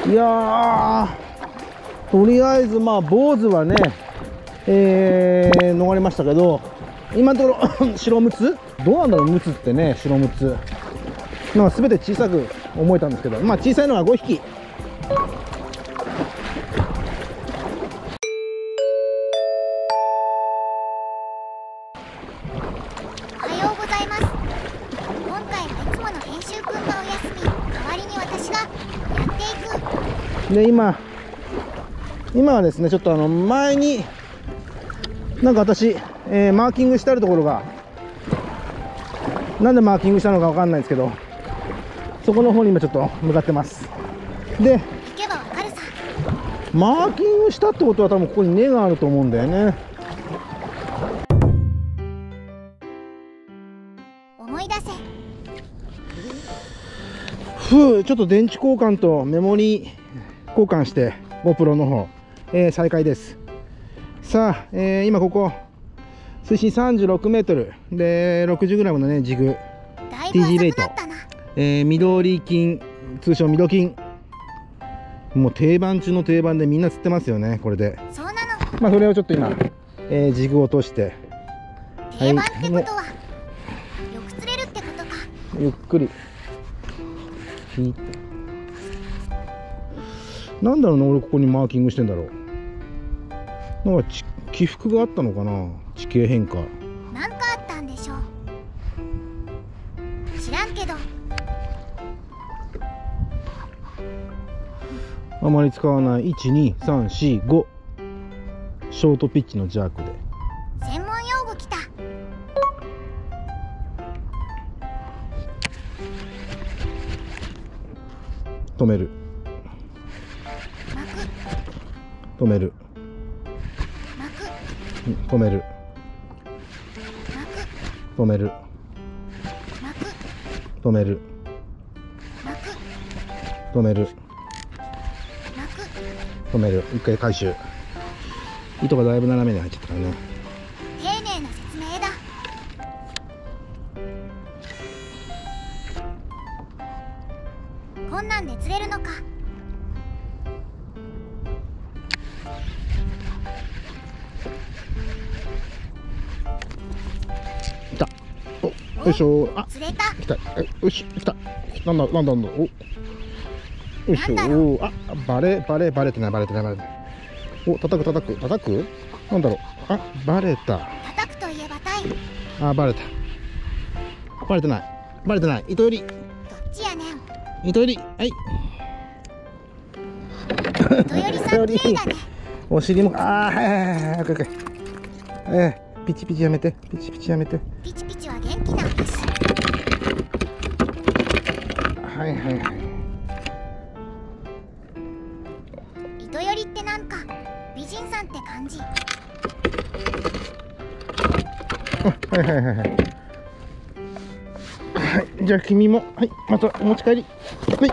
いやー、とりあえずまあ坊主はね、逃れましたけど、今のところ白ムツどうなんだろう、ムツってね、白ムツなんか全て小さく思えたんですけど、まあ小さいのが5匹。 おはようございます。今回はいつもの編集くんがお休み、代わりに私がやっていく。 で今はですね、ちょっと前になんか私、マーキングしてあるところが、なんでマーキングしたのかわかんないですけど、そこの方に今ちょっと向かってます。で、 聞けばわかるさ。 マーキングしたってことは多分ここに根があると思うんだよね。 思い出せ。 ちょっと電池交換とメモリ交換して GoPro の方、再開です。さあ、今ここ水深36メートルで 60g のねジグだいぶ TG ベイト遅くなったな。 緑金、通称ミド金、もう定番中の定番でみんな釣ってますよね、これで。 そうなの。 まあそれをちょっと今、ジグを落として定番ってことは、よく釣れるってことか。 ゆっくり引いて、なんだろうな、俺ここにマーキングしてんだろう。なんか起伏があったのかな、地形変化。 なんかあったんでしょう。知らんけど。 あまり使わない12345ショートピッチのジャークで専門用語きた。 止める巻く止める巻く止める巻く止める巻く止める巻く止める巻く。 止める。一回回収。糸がだいぶ斜めに入っちゃったからね。 丁寧な説明だ。こんなんで釣れるのか。 来た。お、よいしょ。あ、 釣れた。 来た。よし、来た。なんだ。お、よいしょ。 なんだろお、あ、バレてない。お、叩く。なんだろう。あ、バレた。 叩くといえばタイ。 あ、バレた。バレてない。糸より。 どっちやねん。 糸より。はい。 糸よりさん綺麗だね。 お尻も、あー、はい。オッケー。ピチピチやめて。 ピチピチは元気なんだし。 はい。 糸よりってなんか美人さんって感じ。 はい、じゃあ君も、はい、またお持ち帰り。はい。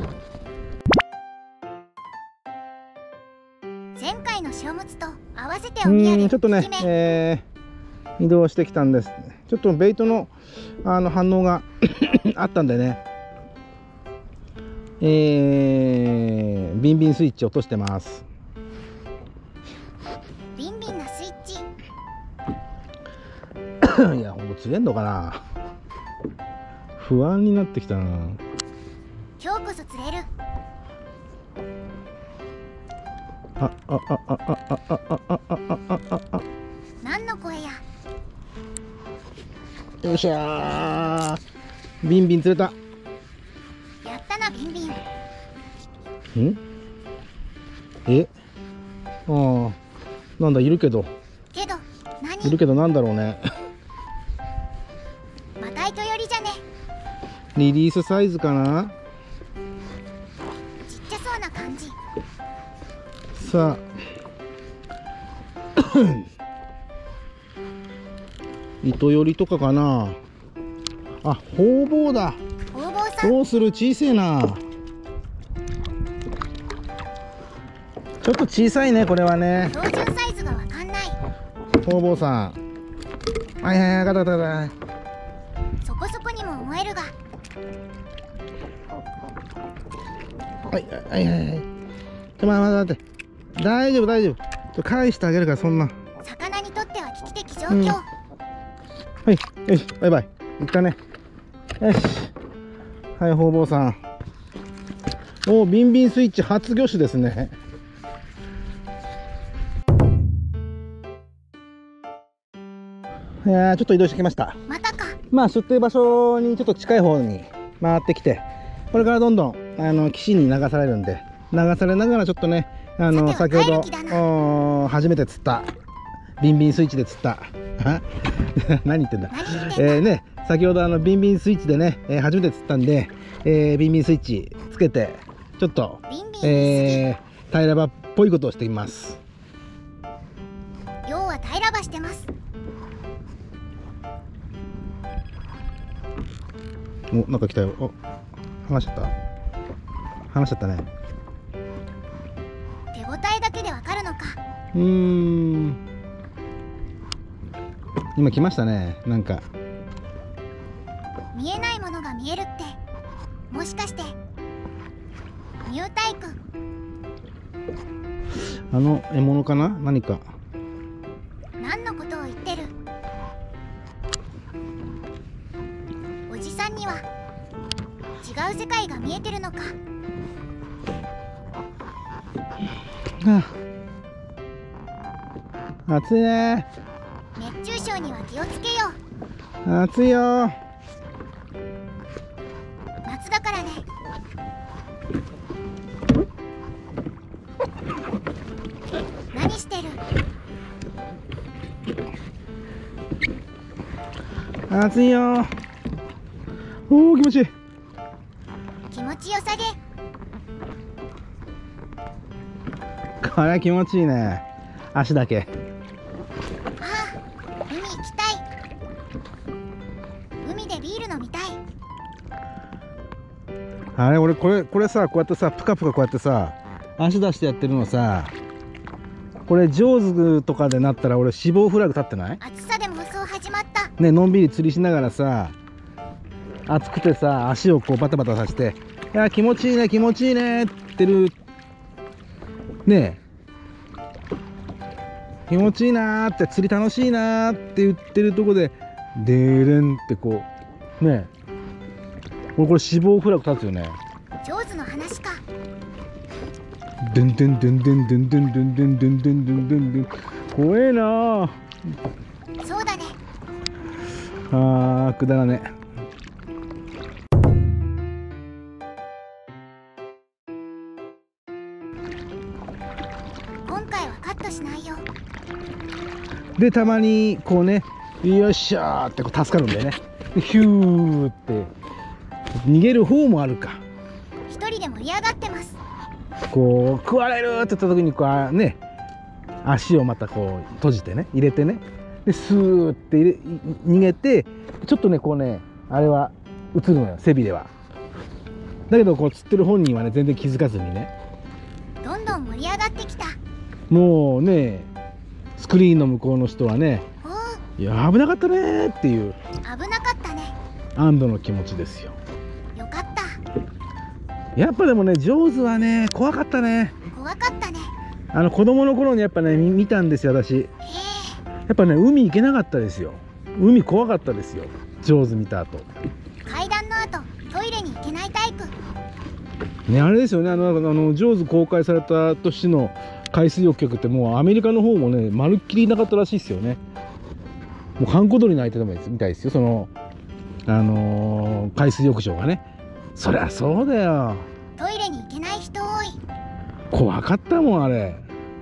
前回の塩むつと合わせてお土産。 ちょっとね、移動してきたんです。ちょっとベイトの反応があったんでね、ビンビンスイッチ落としてます。 ビンビンなスイッチ。 いや、ほんと釣れんのかな、不安になってきたな。 今日こそ釣れる。何の声や。 よっしゃー、ビンビン釣れた。 やったなビンビン。 なんだ、いるけどなんだろうね。 また糸よりじゃね。 リリースサイズかな。 ちっちゃそうな感じ。 さあ糸よりとかかな。あ、ホウボウだ。 ホウボウさん。 どうする、小せえな。ちょっと小さいね、これはね。 標準サイズがわかんない。 ホウボウさん。はい、ガタ。 そこそこにも思えるが。 はいはいはいはい。待って。大丈夫大丈夫。返してあげるから、そんな。 魚にとっては危機的状況、 はい、よし、バイバイ。行ったね。よし。はい、方々さん。お、ビンビンスイッチ初魚種ですね。いやー、ちょっと移動してきました。 またか。 まあ、出艇場所にちょっと近い方に回ってきて、これからどんどん、岸に流されるんで、流されながらちょっとね、先ほど、初めて釣った、ビンビンスイッチで釣った、何言ってんだ。ね、先ほどビンビンスイッチでね、初めて釣ったんで、ビンビンスイッチつけて、ちょっと、平場っぽいことをしています。 要は平らばしてます。 お、なんか来たよ。お、離しちゃった。離しちゃったね。 手応えだけでわかるのか。 今来ましたね。なんか見えないものが見えるって、もしかしてニュータイプ？ 獲物かな。何か。 何のことを言ってる？おじさんには違う世界が見えてるのか。 暑いね。 熱中症には気をつけよう。 暑いよ。 夏だからね。何してる？ 暑いよ。おお、気持ちいい。 気持ちよさげ。 これ気持ちいいね。足だけ。 ああ、海行きたい。海でビール飲みたい。 あれ、俺これさ、こうやってさ、プカプカこうやってさ、足出してやってるのさ、これジョーズとかでなったら俺死亡フラグ立ってない？ 暑さでもそう始まった。 ね、のんびり釣りしながらさ、暑くてさ、足をこうバタバタさせて、いや気持ちいいね気持ちいいねって言ってるねえ、気持ちいいなーって、釣り楽しいなーって言ってるとこでデーレンってこうねえ、これ死亡フラグ立つよね。 ジョーズの話か。 ドゥンドゥンドゥンドゥンドゥンドゥンドゥンドゥンドゥンドゥンドゥンドゥンドゥン、怖えなー。 そうだね。 くだらね。 今回はカットしないよ。 でたまにこうね、よっしゃーってこう助かるんだよね。でヒューって逃げる方もあるか。 一人で盛り上がってます。 こう食われるって言った時にこうね、足をまたこう閉じてね、入れてね、でスーって逃げて、ちょっとねこうね、あれは映るのよ、背びれは。だけどこう釣ってる本人はね全然気づかずにね、 どんどん盛り上がってきた。 もうねスクリーンの向こうの人はね、いや危なかったねーっていう危なかったね。 安堵の気持ちですよ。 よかった。 やっぱでもね、ジョーズはね怖かったね。 怖かったね。 子供の頃にやっぱね見たんですよ私。やっぱね海行けなかったですよ。海怖かったですよ、ジョーズ見た後。 階段の後トイレに行けないタイプね、あれですよね、ジョーズ公開された年の海水浴客ってもうアメリカの方もねまるっきりいなかったらしいですよね。もう閑古鳥の相手でもみたいですよ、その海水浴場がね。そりゃそうだよ、 トイレに行けない人多い。 怖かったもんあれ。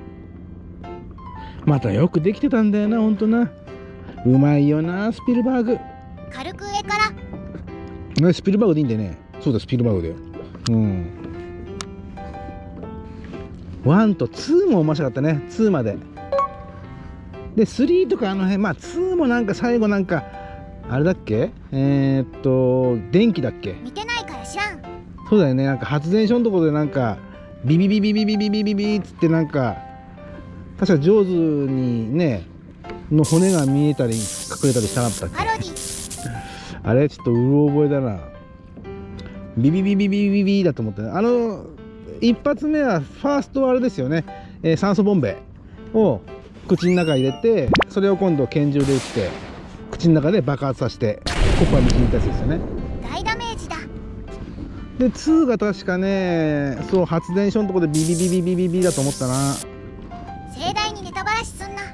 またよくできてたんだよな、ほんとな。うまいよなスピルバーグ。 軽く上からスピルバーグでいいんだよね。そうだ、スピルバーグだよ。1と2も面白かったね、2まで。で3とか辺、まあ2もなんか最後なんかあれだっけ、電気だっけ。 見てないから知らん。 そうだよね、なんか発電所のところでなんかビビビビビビビビビビっつってなんか、確かジョーズにねの骨が見えたり隠れたりしたなかったっパロディ。 け。あれちょっとうろ覚えだな。ビビビビビビビだと思ってね。 一発目はファーストはあれですよね、酸素ボンベを口の中に入れて、それを今度拳銃で撃って口の中で爆発させてコッパに引いたやつですよね。 大ダメージだ。 で2が確かね、そう発電所のとこでビビビビビビビだと思ったな。 盛大にネタバラシすんな。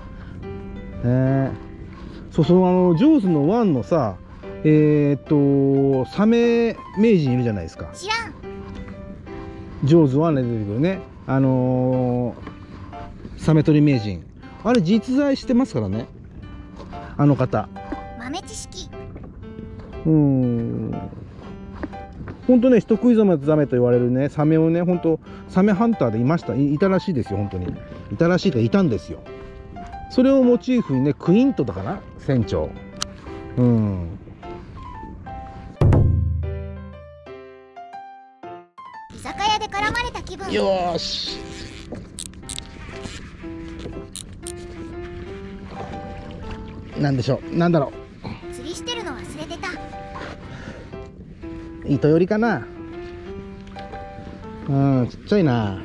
そうそう、ジョーズの1のさ、サメ名人いるじゃないですか。 知らん。 ジョーズ1で出てくるね、サメ取り名人、あれ実在してますからね、あの方。 豆知識。 本当ね、人食いザメと言われるね、サメをね、本当サメハンターでいたらしいですよ。本当にいたらしいといたんですよ。それをモチーフにね、クイントだかな、船長。 居酒屋で絡まれた気分。 よーし。なんでしょう、なんだろう。釣りしてるの忘れてた。 糸よりかな。ちっちゃいな。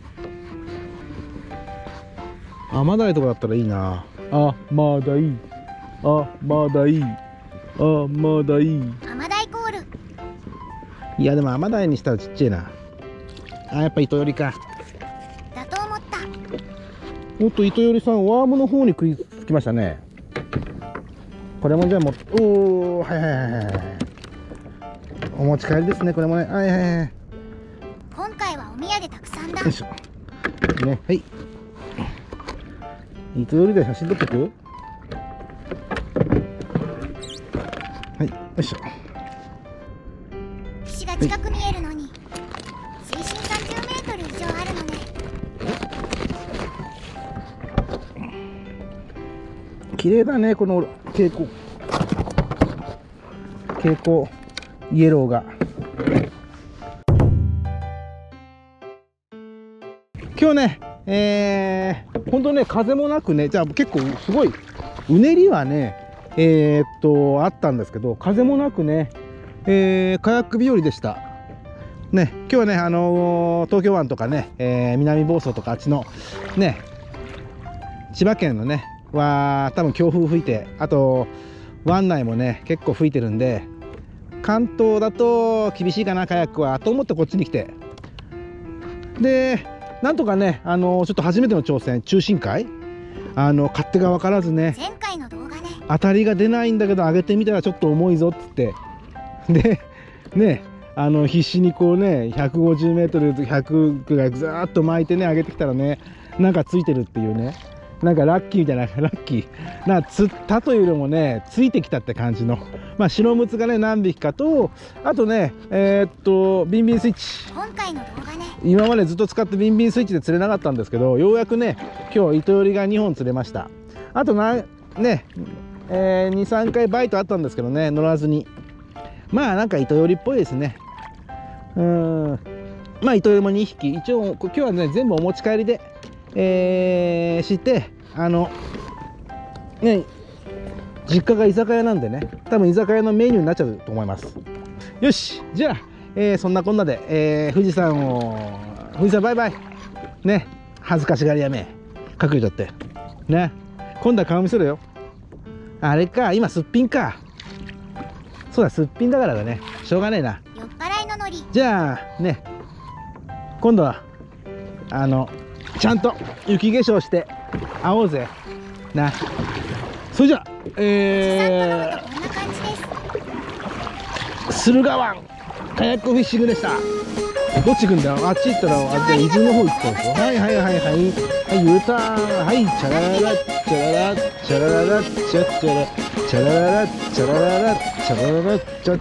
アマダイとかだったらいいな。あ、まだいい。あ、まだいい。あ、まだいい。 アマダイコール。 いやでもアマダイにしたらちっちゃいな。あ、やっぱ糸よりか。 だと思った。 おっと、糸よりさんワームの方に食いつきましたね。これもじゃあおお、はいはいはいはい。お持ち帰りですね、これもね。はいはいはい。 今回はお土産たくさんだ。 よいしょ。ね、はい。糸よりで写真撮ってく？はい、よいしょ。 岸が近く見えるのに、水深30メートル以上あるのね。 綺麗だね、この蛍光イエローが。今日ね、本当ね、風もなくね、じゃあ結構すごいうねりはね、あったんですけど、風もなくね、カヤック日和でした。ね、今日はね、東京湾とかね、南房総とかあっちのね、千葉県のね、は多分強風吹いて、あと湾内もね、結構吹いてるんで、関東だと厳しいかな、カヤックはと思ってこっちに来て。で、なんとかね、ちょっと初めての挑戦、中深海、勝手が分からずね、 前回の動画ね、 当たりが出ないんだけど上げてみたらちょっと重いぞっつって、でね、必死にこうね、150メートル100ぐらいずーっと巻いてね、上げてきたらね、なんかついてるっていうね、なんかラッキーみたいな、ラッキーな、釣ったというよりもね、ついてきたって感じの、まあ白ムツがね何匹かと、あとね、ビンビンスイッチ、 今回の動画ね、 今までずっと使ってビンビンスイッチで釣れなかったんですけど、ようやくね、今日糸よりが2本釣れました。あとね、2、3回バイトあったんですけどね、乗らずに。まあなんか糸よりっぽいですね。まあ糸よりも2匹、一応今日はね、全部お持ち帰りで、してね、実家が居酒屋なんでね、多分居酒屋のメニューになっちゃうと思います。よし、じゃあ、そんなこんなで、富士山バイバイね、恥ずかしがりやめ隠れちゃってね、今度は顔見せろよ。あれか、今すっぴんか。そうだ、すっぴんだからだね、しょうがねえな。 酔っ払いのノリ。 じゃあね、今度はちゃんと雪化粧して会おうぜな。それじゃあ、 こんな感じです。 駿河湾カヤックフィッシングでした。どっち行くんだよ。あっち行ったら、あっち伊豆の方行ったんですよ。はいはいはいはいはい、 U ターン、はい、チャラララチャララチャラララチャチャラチャラララチャラララチャラララチャ